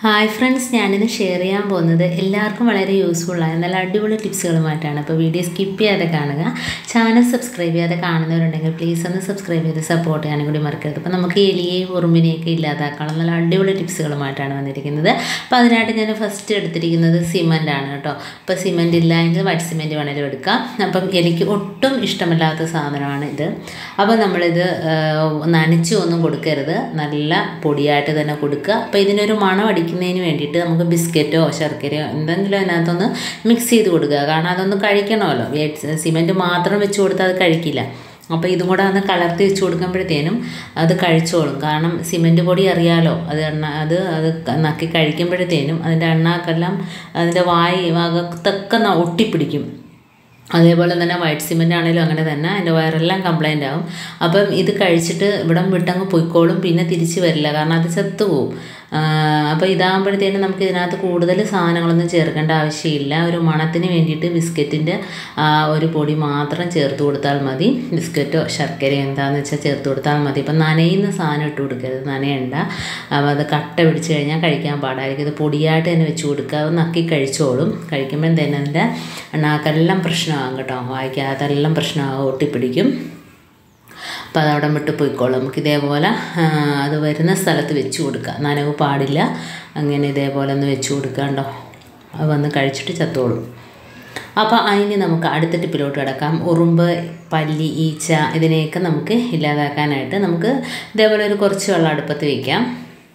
Hi friends, ഞാനിന്ന് share ചെയ്യാൻ പോകുന്നത് എല്ലാവർക്കും വളരെ യൂസ്ഫുള്ളായ നല്ല അടിപൊളി ടിപ്സുകളുമായിട്ടാണ്. അപ്പോൾ വീഡിയോ സ്കിപ്പ് ചെയ്യാതെ കാണുക. ചാനൽ സബ്സ്ക്രൈബ് ചെയ്യാതെ കാണുന്നവരുണ്ടെങ്കിൽ പ്ലീസ് ഒന്ന് സബ്സ്ക്രൈബ് ചെയ്ത് സപ്പോർട്ട് ചെയ്യാനും കൂടി മറക്കരുത്. അപ്പോൾ നമുക്ക് എലിയെയും ഉറുമ്പിനെയൊക്കെ ഇല്ലാതാക്കാനുള്ള നല്ല അടിപൊളി ടിപ്സുകളുമായിട്ടാണ് വന്നിരിക്കുന്നത്. അപ്പോൾ അതിനായിട്ട് ഞാൻ ഫസ്റ്റ് എടുത്തിരിക്കുന്നത് സിമൻ്റാണ് കേട്ടോ. അപ്പോൾ സിമൻ്റ് ഇല്ല എങ്കിൽ വൈറ്റ് സിമൻറ്റ് വേണമെങ്കിലും എടുക്കാം. അപ്പം എനിക്ക് ഒട്ടും ഇഷ്ടമില്ലാത്ത സാധനമാണ് ഇത്. അപ്പോൾ നമ്മളിത് നനച്ച് ഒന്നും കൊടുക്കരുത്, നല്ല പൊടിയായിട്ട് തന്നെ കൊടുക്കുക. അപ്പോൾ ഇതിനൊരു മണം അടിക്കുന്നതിന് വേണ്ടിയിട്ട് നമുക്ക് ബിസ്ക്കറ്റോ ശർക്കരയോ എന്തെങ്കിലും അതിനകത്തൊന്ന് മിക്സ് ചെയ്ത് കൊടുക്കുക. കാരണം അതൊന്ന് കഴിക്കണമല്ലോ. സിമൻറ്റ് മാത്രം വെച്ച് കൊടുത്താൽ അത് കഴിക്കില്ല. അപ്പോൾ ഇതും കൂടെ ഒന്ന് കലർത്തി വെച്ച് കൊടുക്കുമ്പോഴത്തേനും അത് കഴിച്ചോളും. കാരണം സിമൻറ്റ് പൊടി അറിയാലോ, അത് നക്കി കഴിക്കുമ്പോഴത്തേനും അതിൻ്റെ എണ്ണക്കെല്ലാം അതിൻ്റെ ഭാഗത്തൊക്കെ ഒട്ടിപ്പിടിക്കും. അതേപോലെ തന്നെ വൈറ്റ് സിമൻ്റ് ആണെങ്കിലും അങ്ങനെ തന്നെ അതിൻ്റെ വയറെല്ലാം കംപ്ലൈൻ്റ് ആവും. അപ്പം ഇത് കഴിച്ചിട്ട് ഇവിടം വിട്ടങ്ങ് പൊയ്ക്കോളും, പിന്നെ തിരിച്ച് വരില്ല, കാരണം അത് ചത്തുപോകും. അപ്പോൾ ഇതാകുമ്പോഴത്തേനും നമുക്ക് ഇതിനകത്ത് കൂടുതൽ സാധനങ്ങളൊന്നും ചേർക്കേണ്ട ആവശ്യമില്ല. ഒരു മണത്തിന് വേണ്ടിയിട്ട് ബിസ്ക്കറ്റിൻ്റെ ഒരു പൊടി മാത്രം ചേർത്ത് കൊടുത്താൽ മതി. ബിസ്ക്കറ്റോ ശർക്കരയോ എന്താണെന്ന് വെച്ചാൽ ചേർത്ത് കൊടുത്താൽ മതി. ഇപ്പം നനയുന്ന സാധനം ഇട്ട് കൊടുക്കരുത്, നനയണ്ട. അപ്പോൾ അത് കട്ട പിടിച്ച് കഴിഞ്ഞാൽ കഴിക്കാൻ പാടായിരിക്കും. ഇത് പൊടിയായിട്ട് തന്നെ വെച്ച് കൊടുക്കുക, അത് നക്കി കഴിച്ചോളും. കഴിക്കുമ്പോഴും തന്നെ അതിൻ്റെ എണ്ണാക്കെല്ലാം പ്രശ്നമാകും കേട്ടോ, വായിക്കാതെല്ലാം പ്രശ്നമാകും, ഒട്ടിപ്പിടിക്കും. അപ്പോൾ അതവിടെ വിട്ട് പോയിക്കോളും. നമുക്ക് ഇതേപോലെ അത് വരുന്ന സ്ഥലത്ത് വെച്ച് കൊടുക്കുക, നനവ് പാടില്ല. അങ്ങനെ ഇതേപോലെ ഒന്ന് വെച്ച് കൊടുക്കുക കേട്ടോ, അത് വന്ന് കഴിച്ചിട്ട് ചത്തോളും. അപ്പോൾ അതിന് നമുക്ക് അടുത്ത ടിപ്പിലോട്ട് കിടക്കാം. ഉറുമ്പ്, പല്ലി, ഈച്ച ഇതിനെയൊക്കെ നമുക്ക് ഇല്ലാതാക്കാനായിട്ട് നമുക്ക് ഇതേപോലെ ഒരു കുറച്ച് വെള്ളം അടുപ്പത്ത് വയ്ക്കാം.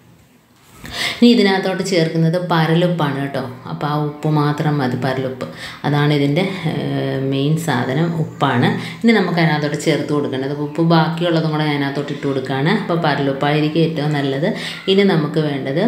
ഇനി ഇതിനകത്തോട്ട് ചേർക്കുന്നത് പരലുപ്പാണ് കേട്ടോ. അപ്പോൾ ആ ഉപ്പ് മാത്രം മതി, പരലുപ്പ്. അതാണ് ഇതിൻ്റെ മെയിൻ സാധനം, ഉപ്പാണ്. ഇനി നമുക്ക് അതിനകത്തോട്ട് ചേർത്ത് കൊടുക്കേണ്ടത്. ഉപ്പ് ബാക്കിയുള്ളതും കൂടെ അതിനകത്തോട്ട് ഇട്ട് കൊടുക്കുകയാണ്. അപ്പോൾ പരലുപ്പായിരിക്കും ഏറ്റവും നല്ലത്. ഇനി നമുക്ക് വേണ്ടത്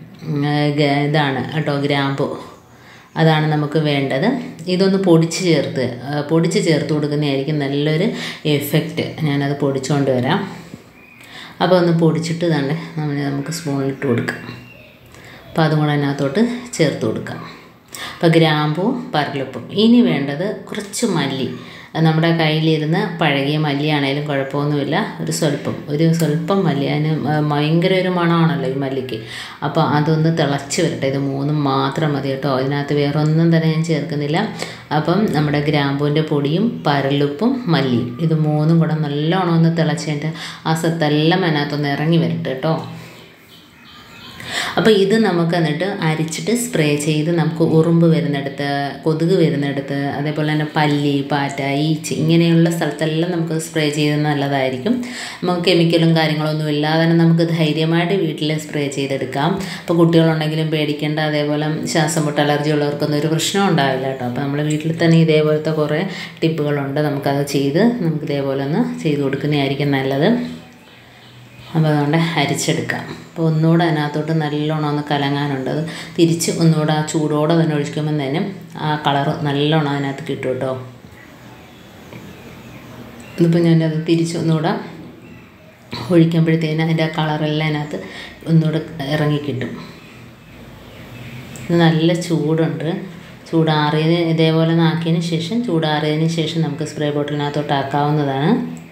ഇതാണ് കേട്ടോ, ഗ്രാമ്പു. അതാണ് നമുക്ക് വേണ്ടത്. ഇതൊന്ന് പൊടിച്ച് ചേർത്ത് കൊടുക്കുന്നതായിരിക്കും നല്ലൊരു എഫക്റ്റ്. ഞാനത് പൊടിച്ചുകൊണ്ട് വരാം. അപ്പോൾ ഒന്ന് പൊടിച്ചിട്ട് തന്നെ നമുക്ക് സ്പൂണിലിട്ട് കൊടുക്കാം. അപ്പോൾ അതും കൂടെ അതിനകത്തോട്ട് ചേർത്ത് കൊടുക്കാം. അപ്പോൾ ഗ്രാമ്പും പരലുപ്പും. ഇനി വേണ്ടത് കുറച്ച് മല്ലി. നമ്മുടെ കയ്യിലിരുന്ന് പഴകിയ മല്ലിയാണേലും കുഴപ്പമൊന്നുമില്ല. ഒരു സ്വല്പം മല്ലി. അതിന് ഭയങ്കര ഒരു മണമാണല്ലോ ഈ മല്ലിക്ക്. അപ്പോൾ അതൊന്ന് തിളച്ച് വരട്ടെ. ഇത് മൂന്നും മാത്രം മതി കേട്ടോ, ഇതിനകത്ത് വേറെ ഒന്നും തന്നെ ഞാൻ ചേർക്കുന്നില്ല. അപ്പം നമ്മുടെ ഗ്രാമ്പൂവിൻ്റെ പൊടിയും പരലുപ്പും മല്ലിയും ഇത് മൂന്നും കൂടെ നല്ലോണം ഒന്ന് തിളച്ചതിൻ്റെ ആ സത്തെല്ലാം അതിനകത്തൊന്ന് ഇറങ്ങി വരട്ടെ കേട്ടോ. അപ്പോൾ ഇത് നമുക്ക് എന്നിട്ട് അരിച്ചിട്ട് സ്പ്രേ ചെയ്ത് നമുക്ക് ഉറുമ്പ് വരുന്നിടത്ത്, കൊതുക് വരുന്നിടത്ത്, അതേപോലെ തന്നെ പല്ലി, പാറ്റ, ഈച്ച ഇങ്ങനെയുള്ള സ്ഥലത്തെല്ലാം നമുക്ക് സ്പ്രേ ചെയ്ത് നല്ലതായിരിക്കും. നമുക്ക് കെമിക്കലും കാര്യങ്ങളൊന്നും ഇല്ലാതെ തന്നെ നമുക്ക് ധൈര്യമായിട്ട് വീട്ടിൽ സ്പ്രേ ചെയ്തെടുക്കാം. അപ്പോൾ കുട്ടികളുണ്ടെങ്കിലും പേടിക്കേണ്ട. അതേപോലെ ശ്വാസം മുട്ട്, അലർജി ഉള്ളവർക്കൊന്നും ഒരു പ്രശ്നം ഉണ്ടാവില്ല കേട്ടോ. അപ്പോൾ നമ്മൾ വീട്ടിൽ തന്നെ ഇതേപോലത്തെ കുറേ ടിപ്പുകളുണ്ട്. നമുക്ക് ഇതേപോലെ ഒന്ന് ചെയ്ത് കൊടുക്കുന്നതായിരിക്കും നല്ലത്. അപ്പോൾ അതുകൊണ്ട് അരിച്ചെടുക്കാം. അപ്പോൾ ഒന്നുകൂടെ അതിനകത്തോട്ട് നല്ലോണം ഒന്ന് കലങ്ങാനുണ്ട്. അത് തിരിച്ച് ഒന്നുകൂടെ ആ ചൂടോടെ തന്നെ ഒഴിക്കുമ്പോൾ തന്നെ ആ കളറ് നല്ലോണം അതിനകത്ത് കിട്ടും കേട്ടോ. ഇതിപ്പോൾ ഞാനത് തിരിച്ച് ഒന്നുകൂടെ ഒഴിക്കുമ്പോഴത്തേന് അതിൻ്റെ ആ കളറെല്ലാം അതിനകത്ത് ഒന്നുകൂടെ ഇറങ്ങിക്കിട്ടും. ഇത് നല്ല ചൂടുണ്ട്. ചൂടാറിയതിന് ഇതേപോലെ ആക്കിയതിന് ശേഷം നമുക്ക് സ്പ്രേ ബോട്ടിലിനകത്തോട്ട് ആക്കാവുന്നതാണ്.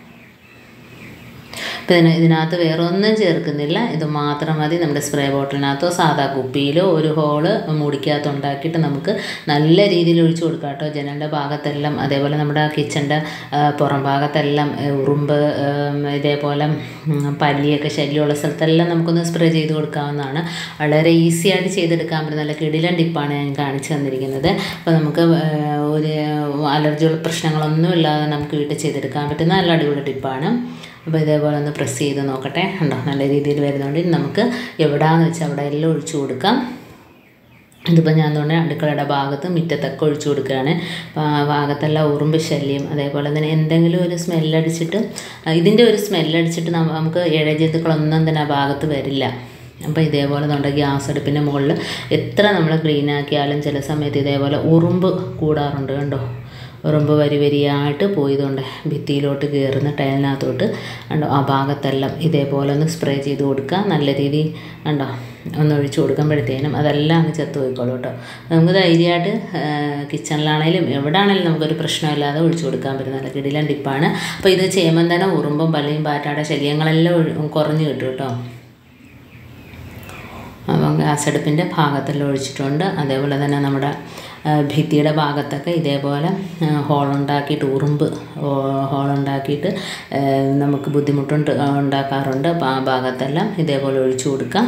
പിന്നെ ഇതിനകത്ത് വേറെ ഒന്നും ചേർക്കുന്നില്ല, ഇത് മാത്രം മതി. നമ്മുടെ സ്പ്രേ ബോട്ടിലിനകത്തോ സാധാ കുപ്പിയിലോ ഒരു ഹോള് മൂടിക്കകത്ത് ഉണ്ടാക്കിയിട്ട് നമുക്ക് നല്ല രീതിയിൽ ഒഴിച്ചു കൊടുക്കാം കേട്ടോ. ജനലിൻ്റെ ഭാഗത്തെല്ലാം, അതേപോലെ നമ്മുടെ കിച്ചൻ്റെ പുറം ഭാഗത്തെല്ലാം ഉറുമ്പ്, ഇതേപോലെ പല്ലിയൊക്കെ ശല്യമുള്ള സ്ഥലത്തെല്ലാം നമുക്കൊന്ന് സ്പ്രേ ചെയ്ത് കൊടുക്കാവുന്നതാണ്. വളരെ ഈസി ആയിട്ട് ചെയ്തെടുക്കാൻ പറ്റുന്ന നല്ല കിടിലൻ ടിപ്പാണ് ഞാൻ കാണിച്ചു തന്നിരിക്കുന്നത്. അപ്പോൾ നമുക്ക് ഒരു അലർജിയുള്ള പ്രശ്നങ്ങളൊന്നും ഇല്ലാതെ നമുക്ക് വീട്ടിൽ ചെയ്തെടുക്കാൻ പറ്റുന്ന നല്ല അടിപൊളി ടിപ്പാണ്. അപ്പോൾ ഇതേപോലെ ഒന്ന് പ്രസ് ചെയ്ത് നോക്കട്ടെ. ഉണ്ടോ, നല്ല രീതിയിൽ വരുന്നുണ്ട്. നമുക്ക് എവിടെയാണെന്ന് വെച്ചാൽ അവിടെ എല്ലാം ഒഴിച്ചു കൊടുക്കാം. ഇതിപ്പോൾ ഞാൻ തോന്നുന്നത് അടുക്കളയുടെ ഭാഗത്ത് മുറ്റത്തൊക്കെ ഒഴിച്ചു കൊടുക്കുകയാണ്. അപ്പോൾ ആ ഭാഗത്തെല്ലാം ഉറുമ്പ് ശല്യം, അതേപോലെ തന്നെ എന്തെങ്കിലും ഒരു ഇതിൻ്റെ ഒരു സ്മെല്ലടിച്ചിട്ട് നമുക്ക് ഇഴജന്തുക്കളൊന്നും തന്നെ ആ ഭാഗത്ത് വരില്ല. അപ്പോൾ ഇതേപോലെ നമ്മുടെ ഗ്യാസ് അടുപ്പിൻ്റെ മുകളിൽ എത്ര നമ്മൾ ക്ലീൻ ആക്കിയാലും ചില സമയത്ത് ഇതേപോലെ ഉറുമ്പ് കൂടാറുണ്ട്. കണ്ടോ, ഉറുമ്പ് വരിയായിട്ട് പോയതുകൊണ്ട് ഭിത്തിയിലോട്ട് കയറുന്ന ടൈലിനകത്തോട്ട് കണ്ടോ, ആ ഭാഗത്തെല്ലാം ഇതേപോലെ ഒന്ന് സ്പ്രേ ചെയ്ത് കൊടുക്കുക. നല്ല രീതിയിൽ കണ്ടോ ഒന്ന് ഒഴിച്ചു കൊടുക്കുമ്പോഴത്തേനും അതെല്ലാം അങ്ങ് ചത്തു പോയിക്കോളൂ കേട്ടോ. നമുക്ക് ധൈര്യമായിട്ട് കിച്ചണിലാണെങ്കിലും എവിടെയാണെങ്കിലും നമുക്കൊരു പ്രശ്നമില്ലാതെ ഒഴിച്ചു കൊടുക്കാൻ പറ്റുന്ന നല്ല കിടിലൻ ടിപ്പാണ്. അപ്പോൾ ഇത് ചെയ്യുമ്പം തന്നെ ഉറുമ്പും പല്ലിയും പാറ്റയുടെ ശല്യങ്ങളെല്ലാം കുറഞ്ഞ് കിട്ടും കേട്ടോ. അപ്പം ഗ്യാസ് അടുപ്പിൻ്റെ ഭാഗത്തെല്ലാം ഒഴിച്ചിട്ടുണ്ട്. അതേപോലെ തന്നെ നമ്മുടെ ഭിത്തിയുടെ ഭാഗത്തൊക്കെ ഇതേപോലെ ഹോളുണ്ടാക്കിയിട്ട് ഉറുമ്പ് ഹോളുണ്ടാക്കിയിട്ട് നമുക്ക് ഉണ്ടാക്കാറുണ്ട്. അപ്പോൾ ആ ഭാഗത്തെല്ലാം ഇതേപോലെ ഒഴിച്ചു കൊടുക്കാം.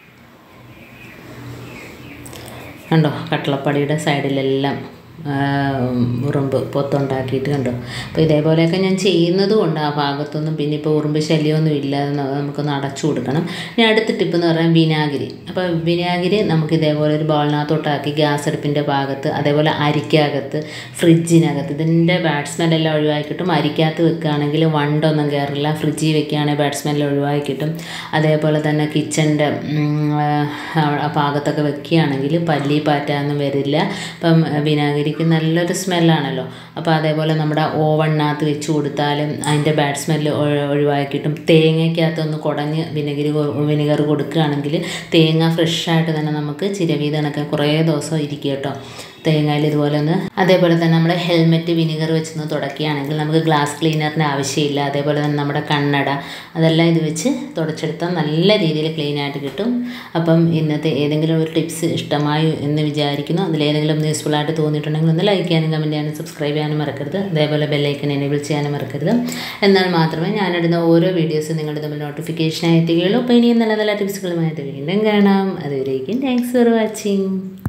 കണ്ടോ, കട്ടളപ്പടിയുടെ സൈഡിലെല്ലാം ഉറുമ്പ് പൊത്തുണ്ടാക്കിയിട്ട് കണ്ടോ. അപ്പോൾ ഇതേപോലെയൊക്കെ ഞാൻ ചെയ്യുന്നത് കൊണ്ട് ആ ഭാഗത്തൊന്നും പിന്നെ ഇപ്പോൾ ഉറുമ്പ് ശല്യമൊന്നും ഇല്ലാതെ നമുക്കൊന്ന് അടച്ചു കൊടുക്കണം. ഇനി അടുത്ത ടിപ്പ് എന്ന് പറഞ്ഞാൽ വിനാഗിരി. അപ്പോൾ വിനാഗിരി നമുക്ക് ഇതേപോലെ ഒരു ബൗളിനകത്തോട്ടാക്കി ഗ്യാസ് അടുപ്പിൻ്റെ ഭാഗത്ത്, അതേപോലെ അരിക്കകത്ത്, ഫ്രിഡ്ജിനകത്ത്, ഇതിൻ്റെ ബാഡ് സ്മെല്ലെല്ലാം ഒഴിവാക്കി കിട്ടും. അരിക്കകത്ത് വെക്കുകയാണെങ്കിൽ വണ്ടൊന്നും കയറില്ല. ഫ്രിഡ്ജിൽ വെക്കുകയാണെങ്കിൽ ബാഡ് സ്മെല്ല് ഒഴിവാക്കി കിട്ടും. അതേപോലെ തന്നെ കിച്ചൻ്റെ ഭാഗത്തൊക്കെ വെക്കുകയാണെങ്കിൽ പല്ലി പാറ്റൊന്നും വരില്ല. അപ്പം വിനാഗിരി നല്ലൊരു സ്മെല്ലാണല്ലോ. അപ്പോൾ അതേപോലെ നമ്മുടെ ഓവണിനകത്ത് വെച്ച് കൊടുത്താലും അതിൻ്റെ ബാഡ് സ്മെല്ല് ഒഴിവാക്കിയിട്ടും തേങ്ങയ്ക്കകത്തൊന്ന് കുടഞ്ഞ് വിനെഗർ കൊടുക്കുകയാണെങ്കിൽ തേങ്ങ ഫ്രഷായിട്ട് തന്നെ നമുക്ക് ചിരവീതണൊക്കെ കുറേ ദിവസം ഇരിക്കും കേട്ടോ. തേങ്ങയിൽ ഇതുപോലെ ഒന്ന്. അതേപോലെ തന്നെ നമ്മുടെ ഹെൽമെറ്റ് വിനെഗർ വെച്ചൊന്ന് തുടക്കുകയാണെങ്കിൽ നമുക്ക് ഗ്ലാസ് ക്ലീനറിൻ്റെ ആവശ്യമില്ല. അതേപോലെ തന്നെ നമ്മുടെ കണ്ണട അതെല്ലാം ഇത് വെച്ച് തുടച്ചെടുത്താൽ നല്ല രീതിയിൽ ക്ലീനായിട്ട് കിട്ടും. അപ്പം ഇന്നത്തെ ഏതെങ്കിലും ഒരു ടിപ്സ് ഇഷ്ടമായി എന്ന് വിചാരിക്കുന്നു. അതിലേതെങ്കിലും യൂസ്ഫുള്ളായിട്ട് തോന്നിയിട്ടുണ്ടെങ്കിൽ ഒന്ന് ലൈക്ക് ചെയ്യാനും കമൻറ്റ് ചെയ്യാനും സബ്സ്ക്രൈബ് ചെയ്യാനും മറക്കരുത്. അതേപോലെ ബെല്ലൈക്കൻ എനേബിൾ ചെയ്യാനും മറക്കരുത്. എന്നാൽ മാത്രമേ ഞാനിടുന്ന ഓരോ വീഡിയോസും നിങ്ങളുടെ തമ്മിൽ നോട്ടിഫിക്കേഷനായി എത്തുകയുള്ളൂ. അപ്പോൾ ഇനിയും നല്ല നല്ല ടിപ്സുകളുമായിട്ട് വീണ്ടും കാണാം. അതുവരേക്കും താങ്ക്സ് ഫോർ വാച്ചിങ്.